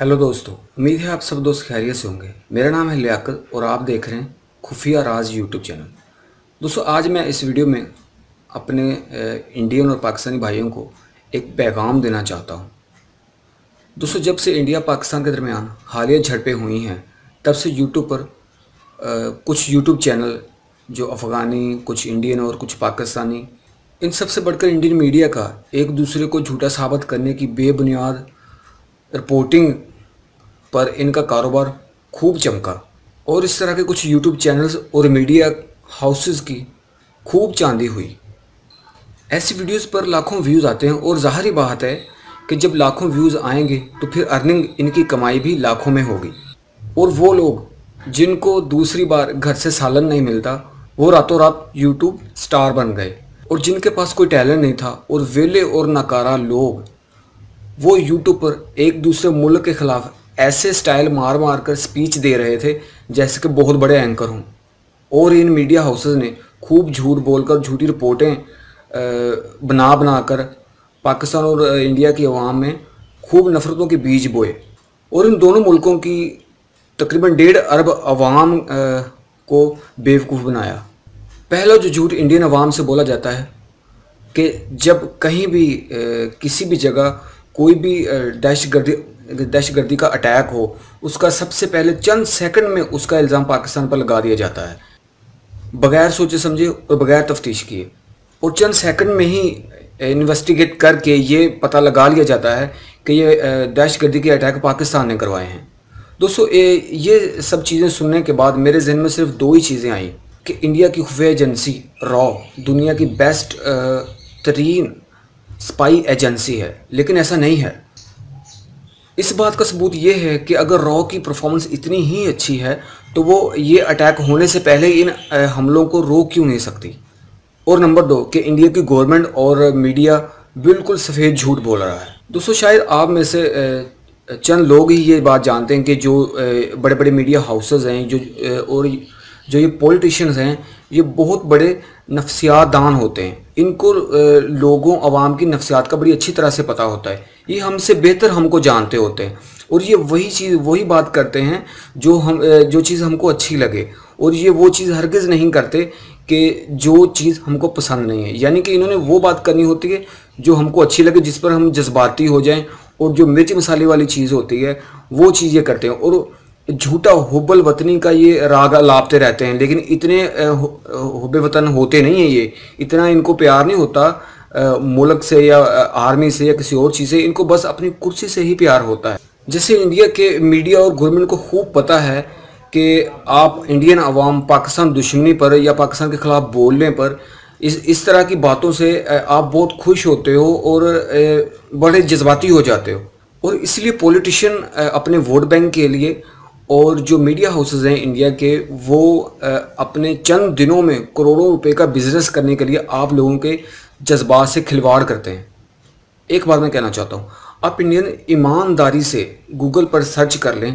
Hello दोस्तों, उम्मीद है आप सब दोस्त खैरियत से होंगे। मेरा नाम है लियाकत और आप देख रहे हैं खुफिया राज यूट्यूब चैनल। दोस्तों, आज मैं इस वीडियो में अपने इंडियन और पाकिस्तानी भाइयों को एक पैगाम देना चाहता हूं। दोस्तों, जब से इंडिया पाकिस्तान के दरमियान हालिया झड़पें हुई हैं, तब से यूट्यूब पर कुछ यूट्यूब चैनल जो अफ़गानी, कुछ इंडियन और कुछ पाकिस्तानी, इन सबसे बढ़कर इंडियन मीडिया का एक दूसरे को झूठा साबित करने की बेबुनियाद रिपोर्टिंग पर इनका कारोबार खूब चमका और इस तरह के कुछ यूट्यूब चैनल्स और मीडिया हाउसेस की खूब चांदी हुई। ऐसी वीडियोस पर लाखों व्यूज़ आते हैं और ज़ाहिर बात है कि जब लाखों व्यूज़ आएंगे तो फिर अर्निंग, इनकी कमाई भी लाखों में होगी। और वो लोग जिनको दूसरी बार घर से सालन नहीं मिलता, वो रातों रात यूट्यूब स्टार बन गए। और जिनके पास कोई टैलेंट नहीं था और वेले और नकारा लोग, वो यूट्यूब पर एक दूसरे मुल्क के ख़िलाफ़ ऐसे स्टाइल मार मार कर स्पीच दे रहे थे जैसे कि बहुत बड़े एंकर हों। और इन मीडिया हाउसेस ने खूब झूठ बोलकर, झूठी रिपोर्टें बना बना कर पाकिस्तान और इंडिया की अवाम में खूब नफ़रतों के बीज बोए और इन दोनों मुल्कों की तकरीबन 1.5 अरब अवाम को बेवकूफ़ बनाया। पहला जो झूठ इंडियन अवाम से बोला जाता है कि जब कहीं भी किसी भी जगह कोई भी दहशतगर्दी का अटैक हो, उसका सबसे पहले चंद सेकंड में उसका इल्ज़ाम पाकिस्तान पर लगा दिया जाता है, बगैर सोचे समझे और बगैर तफ्तीश किए। और चंद सेकंड में ही इन्वेस्टिगेट करके ये पता लगा लिया जाता है कि ये दहशतगर्दी के अटैक पाकिस्तान ने करवाए हैं। दोस्तों, ये सब चीज़ें सुनने के बाद मेरे जहन में सिर्फ दो ही चीज़ें आई कि इंडिया की खुफिया एजेंसी रॉ दुनिया की बेस्ट तरीन स्पाई एजेंसी है, लेकिन ऐसा नहीं है। इस बात का सबूत ये है कि अगर रॉ की परफॉर्मेंस इतनी ही अच्छी है तो वो ये अटैक होने से पहले इन हमलों को रोक क्यों नहीं सकती। और नंबर 2 कि इंडिया की गवर्नमेंट और मीडिया बिल्कुल सफ़ेद झूठ बोल रहा है। दोस्तों, शायद आप में से चंद लोग ही ये बात जानते हैं कि जो बड़े बड़े मीडिया हाउसेस हैं और जो ये पॉलिटिशियंस हैं, ये बहुत बड़े नफ्सियात दान होते हैं। इनको लोगों अवाम की नफ्सियात का बड़ी अच्छी तरह से पता होता है। ये हमसे बेहतर हमको जानते होते हैं और ये वही बात करते हैं जो चीज़ हमको अच्छी लगे। और ये वो चीज़ हरगिज़ नहीं करते कि जो चीज़ हमको पसंद नहीं है। यानी कि इन्होंने वो बात करनी होती है जो हमको अच्छी लगे, जिस पर हम जज्बाती हो जाएं, और जो मिर्च मसाले वाली चीज़ होती है वो चीज़ ये करते हैं। और झूठा हुब्बुल वतनी का ये राग लापते रहते हैं, लेकिन इतने हुब्बे वतन होते नहीं हैं। ये इतना इनको प्यार नहीं होता मुल्क से या आर्मी से या किसी और चीज़ से, इनको बस अपनी कुर्सी से ही प्यार होता है। जैसे इंडिया के मीडिया और गवर्नमेंट को खूब पता है कि आप इंडियन अवाम पाकिस्तान दुश्मनी पर या पाकिस्तान के ख़िलाफ़ बोलने पर इस तरह की बातों से आप बहुत खुश होते हो और बड़े जज्बाती हो जाते हो। और इसलिए पॉलिटिशियन अपने वोट बैंक के लिए और जो मीडिया हाउसेस हैं इंडिया के, वो अपने चंद दिनों में करोड़ों रुपए का बिजनेस करने के लिए आप लोगों के जज्बात से खिलवाड़ करते हैं। एक बात मैं कहना चाहता हूँ, आप इंडियन ईमानदारी से गूगल पर सर्च कर लें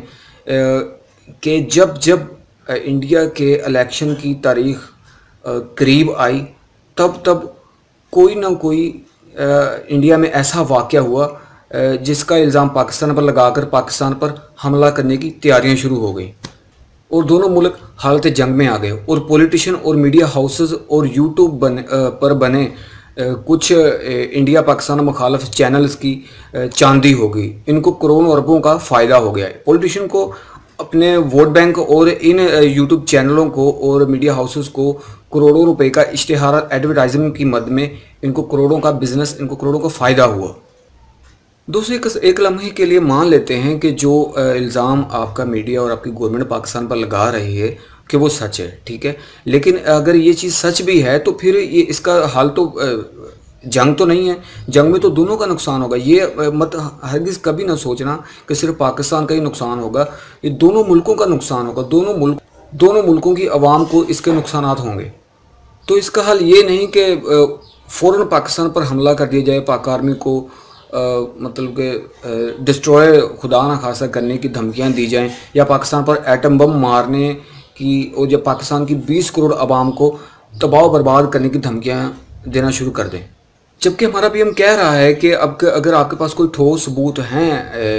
कि जब जब इंडिया के इलेक्शन की तारीख करीब आई, तब कोई ना कोई इंडिया में ऐसा वाक़या हुआ जिसका इल्ज़ाम पाकिस्तान पर लगाकर पाकिस्तान पर हमला करने की तैयारियां शुरू हो गई और दोनों मुल्क हालत जंग में आ गए। और पॉलिटिशियन और मीडिया हाउसेस और यूट्यूब पर बने कुछ इंडिया पाकिस्तान मुखालफ चैनल्स की चांदी हो गई। इनको करोड़ों अरबों का फ़ायदा हो गया है। पॉलिटिशियन को अपने वोट बैंक और इन यूट्यूब चैनलों को और मीडिया हाउसेस को करोड़ों रुपए का इश्तिहार एडवर्टाइजमेंट की मद में इनको करोड़ों का बिजनेस, इनको करोड़ों का फ़ायदा हुआ। दोस्तों, एक लम्हे के लिए मान लेते हैं कि जो इल्ज़ाम आपका मीडिया और आपकी गवर्नमेंट पाकिस्तान पर लगा रही है कि वो सच है, ठीक है। लेकिन अगर ये चीज़ सच भी है तो फिर ये इसका हाल तो जंग तो नहीं है। जंग में तो दोनों का नुकसान होगा। ये मत हरगिज़ कभी ना सोचना कि सिर्फ पाकिस्तान का ही नुकसान होगा। ये दोनों मुल्कों का नुकसान होगा। दोनों मुल्कों की आवाम को इसके नुकसानात होंगे। तो इसका हल ये नहीं कि फ़ौरन पाकिस्तान पर हमला कर दिया जाए, पाक आर्मी को मतलब कि डिस्ट्रॉय खुदा न खासा करने की धमकियां दी जाएं, या पाकिस्तान पर एटम बम मारने की और जब पाकिस्तान की 20 करोड़ आवाम को तबाह बर्बाद करने की धमकियां देना शुरू कर दें। जबकि हमारा पीएम कह रहा है कि अब अगर आपके पास कोई ठोस सबूत हैं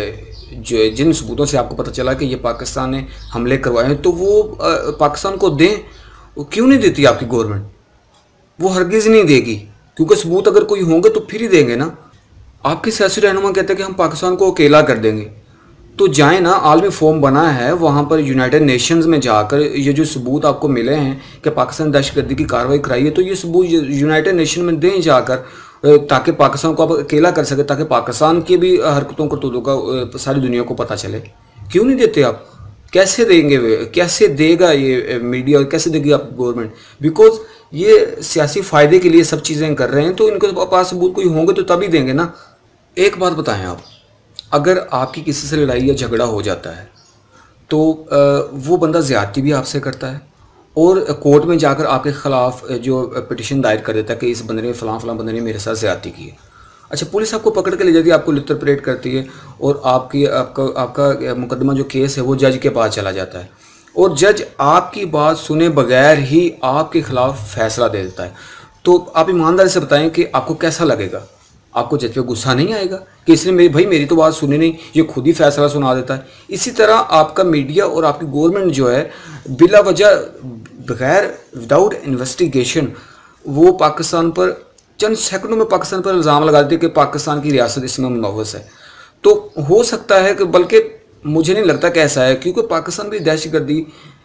जो जिन सबूतों से आपको पता चला कि ये पाकिस्तान ने हमले करवाए हैं, तो वो पाकिस्तान को दें। क्यों नहीं देती आपकी गवर्नमेंट? वो हरगिज़ नहीं देगी, क्योंकि सबूत अगर कोई होंगे तो फिर ही देंगे ना। आपके सियासी रहनुमा कहते हैं कि हम पाकिस्तान को अकेला कर देंगे, तो जाएं ना, आलमी फोरम बना है वहाँ पर, यूनाइटेड नेशंस में जाकर ये जो सबूत आपको मिले हैं कि पाकिस्तान दहशतगर्दी की कार्रवाई कराई है, तो ये सबूत यूनाइटेड नेशन में दें जाकर, ताकि पाकिस्तान को आप अकेला कर सके, ताकि पाकिस्तान की भी हरकतों करतूतों का सारी दुनिया को पता चले। क्यों नहीं देते आप? कैसे देंगे वे? कैसे देगा ये मीडिया, कैसे देगी आप गवर्नमेंट? बिकॉज ये सियासी फ़ायदे के लिए सब चीज़ें कर रहे हैं, तो इनके पास सबूत कोई होंगे तो तभी देंगे ना। एक बात बताएं आप, अगर आपकी किसी से लड़ाई या झगड़ा हो जाता है तो वो बंदा ज़्यादती भी आपसे करता है, और कोर्ट में जाकर आपके ख़िलाफ़ जो पिटिशन दायर कर देता है कि इस बंदे ने फ़लाँ बंदे ने मेरे साथ ज़्यादती की है। अच्छा, पुलिस आपको पकड़ के ले जाती है, आपको लिटर परेड करती है, और आपका मुकदमा जो केस है वो जज के पास चला जाता है, और जज आपकी बात सुने बगैर ही आपके ख़िलाफ़ फ़ैसला दे देता है। तो आप ईमानदारी से बताएं कि आपको कैसा लगेगा? आपको जज पे गुस्सा नहीं आएगा कि इसने मेरी तो बात सुनी नहीं, ये खुद ही फैसला सुना देता है? इसी तरह आपका मीडिया और आपकी गवर्नमेंट जो है, बिला वजह, बगैर, विदाउट इन्वेस्टिगेशन, वो पाकिस्तान पर चंद सेकंडों में पाकिस्तान पर इल्ज़ाम लगा देते कि पाकिस्तान की रियासत इसमें मुलव्वस है। तो हो सकता है कि, बल्कि मुझे नहीं लगता कि ऐसा है, क्योंकि पाकिस्तान भी दहशतगर्दी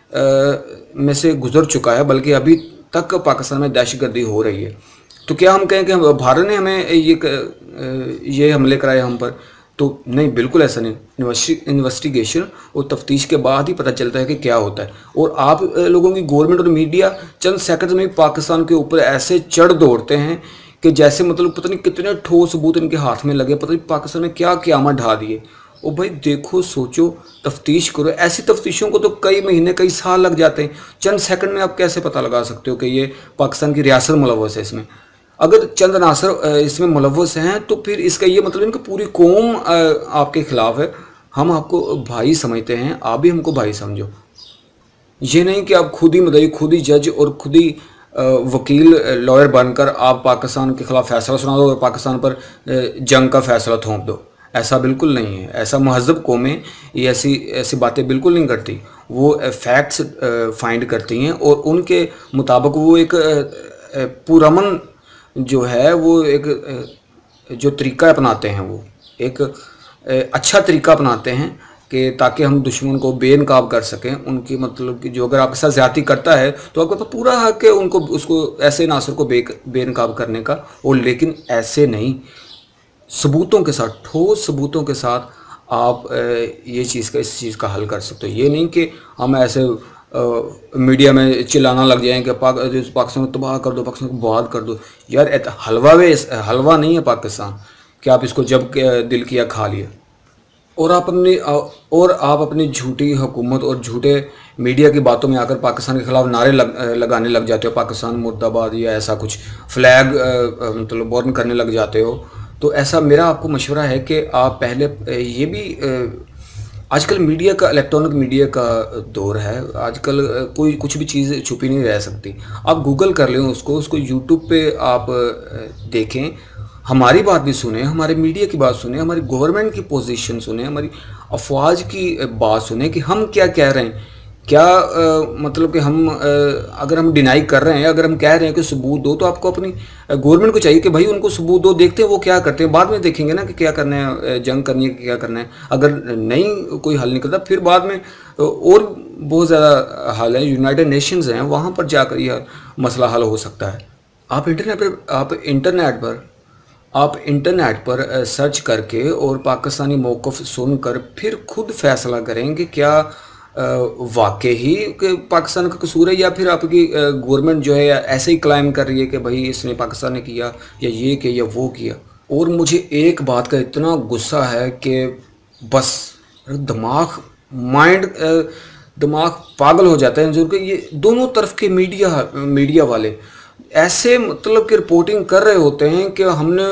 में से गुजर चुका है, बल्कि अभी तक पाकिस्तान में दहशतगर्दी हो रही है। तो क्या हम कहें कि भारत ने हमें ये हमले कराए हम पर? तो नहीं, बिल्कुल ऐसा नहीं। इन्वेस्टिगेशन और तफ्तीश के बाद ही पता चलता है कि क्या होता है। और आप लोगों की गवर्नमेंट और मीडिया चंद सेकंड में पाकिस्तान के ऊपर ऐसे चढ़ दौड़ते हैं कि जैसे मतलब पता नहीं कितने ठोस सबूत इनके हाथ में लगे, पता नहीं पाकिस्तान में क्या क़यामत ढा दिए। ओ भाई देखो, सोचो, तफ्तीश करो। ऐसी तफ्तीशों को तो कई महीने, कई साल लग जाते हैं। चंद सेकंड में आप कैसे पता लगा सकते हो कि ये पाकिस्तान की रियासत मुलव्वस है इसमें? अगर चंद नासर इसमें मुलव्वस हैं तो फिर इसका ये मतलब इनकी पूरी कौम आपके खिलाफ है। हम आपको भाई समझते हैं, आप भी हमको भाई समझो। ये नहीं कि आप खुद ही मुद्दई, खुद ही जज और खुद ही वकील, लॉयर बनकर आप पाकिस्तान के खिलाफ फैसला सुना दो और पाकिस्तान पर जंग का फैसला थोप दो। ऐसा बिल्कुल नहीं है। ऐसा महज़ब कौमें ये ऐसी बातें बिल्कुल नहीं करती। वो फैक्ट्स फाइंड करती हैं और उनके मुताबिक वो एक पुरअमन जो है, वो एक जो तरीका अपनाते हैं, वो एक अच्छा तरीका अपनाते हैं कि ताकि हम दुश्मन को बेनकाब कर सकें। उनकी मतलब कि जो अगर आपके साथ ज़्यादती करता है तो आपके पास पूरा हक है उसको ऐसे नासर को बेनकाब करने का। और लेकिन ऐसे नहीं, सबूतों के साथ, ठोस सबूतों के साथ आप इस चीज़ का हल कर सकते हो। ये नहीं कि हम ऐसे मीडिया में चिल्लाना लग जाएं कि पाकिस्तान को तबाह कर दो, पाकिस्तान को बर्बाद कर दो। यार हलवा नहीं है पाकिस्तान कि आप इसको जब दिल किया खा लिया। और आप अपनी झूठी हुकूमत और झूठे मीडिया की बातों में आकर पाकिस्तान के खिलाफ नारे लगाने लग जाते हो, पाकिस्तान मुर्दाबाद या ऐसा कुछ फ्लैग मतलब बर्न करने लग जाते हो। तो ऐसा मेरा आपको मशवरा है कि आप पहले ये भी आजकल मीडिया का, इलेक्ट्रॉनिक मीडिया का दौर है। आजकल कोई कुछ भी चीज़ छुपी नहीं रह सकती। आप गूगल कर लें उसको यूट्यूब पे आप देखें, हमारी बात भी सुने, हमारे मीडिया की बात सुने, हमारी गवर्नमेंट की पोजीशन सुने, हमारी अफवाज की बात सुने कि हम क्या कह रहे हैं। क्या मतलब कि हम अगर हम डिनाई कर रहे हैं, अगर हम कह रहे हैं कि सबूत दो, तो आपको अपनी गवर्नमेंट को चाहिए कि भाई उनको सबूत दो, देखते हैं वो क्या करते हैं। बाद में देखेंगे ना कि क्या करना है, जंग करनी है कि क्या करना है। अगर नहीं कोई हल निकलता, फिर बाद में और बहुत ज़्यादा हल है, यूनाइटेड नेशंस हैं, वहाँ पर जाकर यह मसला हल हो सकता है। आप इंटरनेट पर सर्च करके और पाकिस्तानी मौक़िफ़ सुनकर फिर खुद फैसला करें कि क्या वाकई ही पाकिस्तान का कसूर है, या फिर आपकी गवर्नमेंट जो है ऐसे ही क्लाइम कर रही है कि भाई इसने पाकिस्तान ने किया या ये किया या वो किया। और मुझे एक बात का इतना गुस्सा है कि बस दिमाग पागल हो जाता है जो कि ये दोनों तरफ के मीडिया वाले ऐसे मतलब कि रिपोर्टिंग कर रहे होते हैं कि हमने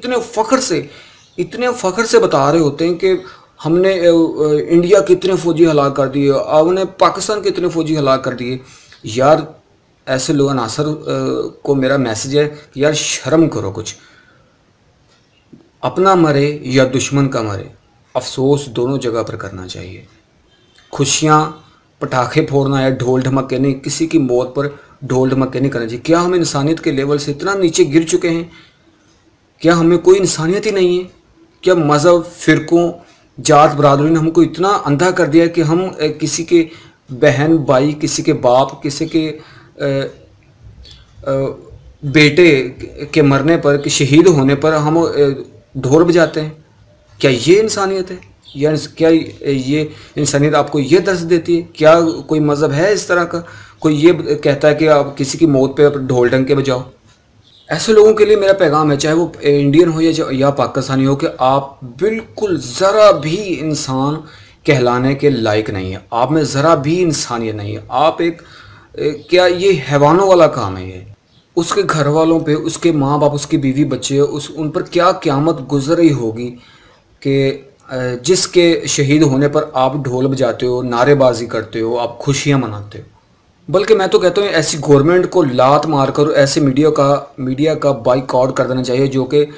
इतने फ़ख्र से बता रहे होते हैं कि हमने इंडिया के इतने फ़ौजी हलाक कर दिए, हमने पाकिस्तान के इतने फ़ौजी हलाक कर दिए। यार ऐसे लोग नासर को मेरा मैसेज है कि यार शर्म करो कुछ। अपना मरे या दुश्मन का मरे, अफसोस दोनों जगह पर करना चाहिए। खुशियाँ पटाखे फोड़ना या ढोल ढमक्के नहीं, किसी की मौत पर ढोल ढमक्के नहीं करना चाहिए। क्या हम इंसानियत के लेवल से इतना नीचे गिर चुके हैं? क्या हमें कोई इंसानियत ही नहीं है? क्या मज़हब, फ़िरक़ों, जात बरादरी ने हमको इतना अंधा कर दिया है कि हम किसी के बहन भाई, किसी के बाप, किसी के बेटे के मरने पर, कि शहीद होने पर हम ढोल बजाते हैं? क्या ये इंसानियत है? या क्या ये इंसानियत आपको ये दर्द देती है? क्या कोई मज़हब है इस तरह का? कोई ये कहता है कि आप किसी की मौत पे ढोल डंके बजाओ? ऐसे लोगों के लिए मेरा पैगाम है, चाहे वो इंडियन हो या पाकिस्तानी हो, कि आप बिल्कुल ज़रा भी इंसान कहलाने के लायक नहीं है। आप में ज़रा भी इंसानियत नहीं है। आप क्या ये हैवानों वाला काम है ये? उसके घर वालों पे, उसके माँ बाप, उसके बीवी बच्चे, उन पर क्या क़यामत गुज़र रही होगी कि जिसके शहीद होने पर आप ढोल बजाते हो, नारेबाजी करते हो, आप खुशियाँ मनाते हो। बल्कि मैं तो कहता हूँ ऐसी गवर्नमेंट को लात मारकर ऐसे मीडिया का बाइकआउट कर देना चाहिए जो कि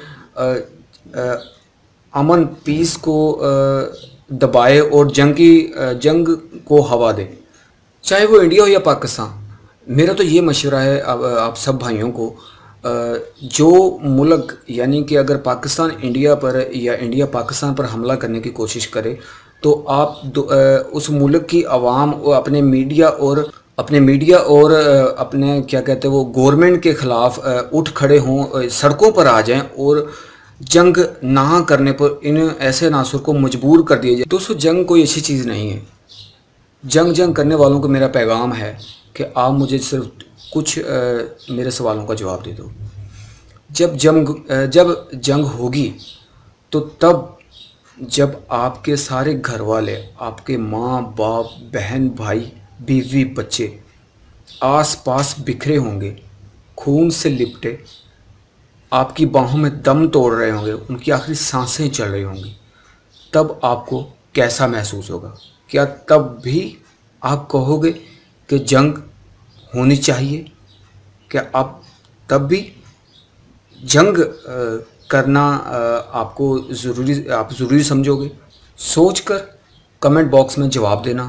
अमन पीस को दबाए और जंग को हवा दे, चाहे वो इंडिया हो या पाकिस्तान। मेरा तो ये मशवरा है आप सब भाइयों को, जो मुल्क, यानी कि अगर पाकिस्तान इंडिया पर या इंडिया पाकिस्तान पर हमला करने की कोशिश करे, तो आप उस मुल्क की आवाम और अपने मीडिया और अपने क्या कहते हैं वो गवर्नमेंट के ख़िलाफ़ उठ खड़े हों, सड़कों पर आ जाएं और जंग ना करने पर इन ऐसे नासुर को मजबूर कर दिया जाए। दोस्तों, जंग कोई अच्छी चीज़ नहीं है। जंग करने वालों को मेरा पैगाम है कि आप मुझे सिर्फ कुछ मेरे सवालों का जवाब दे दो। जब जंग होगी तो तब जब आपके सारे घर वाले, आपके माँ बाप, बहन भाई, बीवी बच्चे आस पास बिखरे होंगे, खून से लिपटे, आपकी बाहों में दम तोड़ रहे होंगे, उनकी आखिरी सांसें चल रही होंगी। तब आपको कैसा महसूस होगा? क्या तब भी आप कहोगे कि जंग होनी चाहिए? क्या आप तब भी जंग करना आपको ज़रूरी समझोगे? सोचकर कमेंट बॉक्स में जवाब देना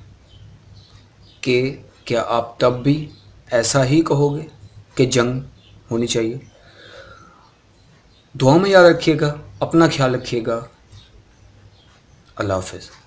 कि क्या आप तब भी ऐसा ही कहोगे कि जंग होनी चाहिए। दुआ में याद रखिएगा, अपना ख्याल रखिएगा। अल्लाह हाफ़िज़।